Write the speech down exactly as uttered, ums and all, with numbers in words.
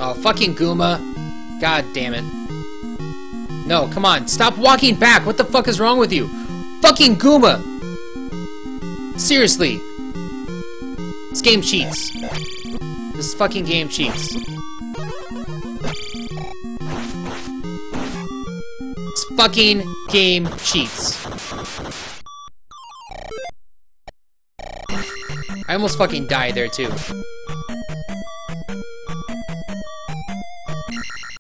Oh, fucking Gooma. God damn it. No, come on. Stop walking back. What the fuck is wrong with you? Fucking Gooma! Seriously. This game cheats. This fucking game cheats. This fucking game cheats. I almost fucking died there too.